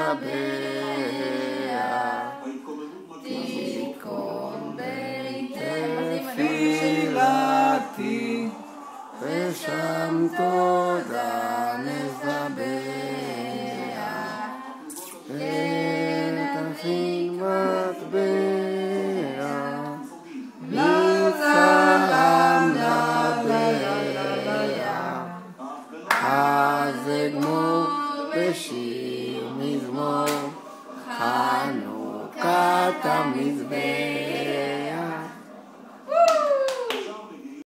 תיקון תפילתי ושם תודה נזבח ותכין מטבע מצלם נבע אז אגמור בשיר מזמור חנוכת המזבח